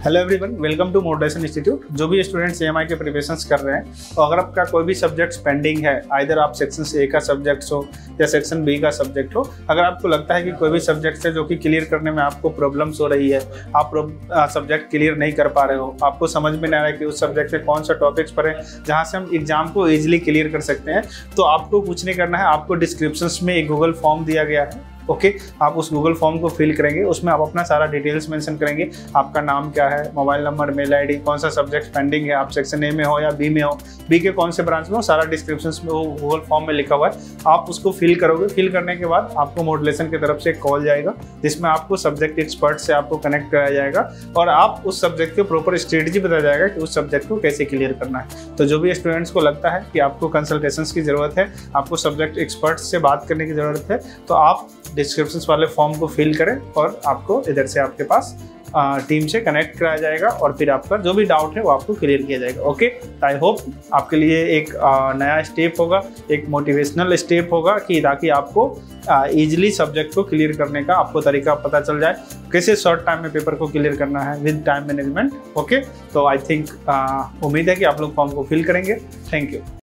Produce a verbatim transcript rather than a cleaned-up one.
Hello everyone, welcome to motivation institute. जो भी students AMI के प्रिपरेशंस कर रहे हैं, तो अगर आपका कोई भी सब्जेक्ट पेंडिंग है, आइदर आप सेक्शन ए का सब्जेक्ट हो या सेक्शन बी का सब्जेक्ट हो, अगर आपको लगता है कि कोई भी सब्जेक्ट है जो कि क्लियर करने में आपको प्रॉब्लम्स हो रही है, आप सब्जेक्ट क्लियर नहीं कर पा रहे हो, आपको समझ में नहीं आ रहा है कि उस सब्जेक्ट में कौन सा टॉपिक्स पर है जहाँ से हम एग्जाम को ईजिली क्लियर कर सकते हैं, तो आपको कुछ नहीं करना है। आपको डिस्क्रिप्शन में एक गूगल फॉर्म दिया गया है, ओके okay, आप उस गूगल फॉर्म को फिल करेंगे। उसमें आप अपना सारा डिटेल्स मेंशन करेंगे, आपका नाम क्या है, मोबाइल नंबर, मेल आईडी, कौन सा सब्जेक्ट पेंडिंग है, आप सेक्शन ए में हो या बी में हो, बी के कौन से ब्रांच में हो, सारा डिस्क्रिप्शन में वो गूगल फॉर्म में लिखा हुआ है। आप उसको फिल करोगे। फिल करने के बाद आपको मोटिवेशन की तरफ से एक कॉल जाएगा, जिसमें आपको सब्जेक्ट एक्सपर्ट से आपको कनेक्ट कराया जाएगा और आप उस सब्जेक्ट के प्रॉपर स्ट्रेटजी बताया जाएगा कि उस सब्जेक्ट को कैसे क्लियर करना है। तो जो भी स्टूडेंट्स को लगता है कि आपको कंसल्टेशन की जरूरत है, आपको सब्जेक्ट एक्सपर्ट से बात करने की जरूरत है, तो आप डिस्क्रिप्शन वाले फॉर्म को फिल करें और आपको इधर से आपके पास आ, टीम से कनेक्ट कराया जाएगा और फिर आपका जो भी डाउट है वो आपको क्लियर किया जाएगा। ओके, आई होप आपके लिए एक आ, नया स्टेप होगा, एक मोटिवेशनल स्टेप होगा कि ताकि आपको इजीली सब्जेक्ट को क्लियर करने का आपको तरीका पता चल जाए, कैसे शॉर्ट टाइम में पेपर को क्लियर करना है विद टाइम मैनेजमेंट। ओके, तो आई थिंक उम्मीद है कि आप लोग फॉर्म को फिल करेंगे। Thank you.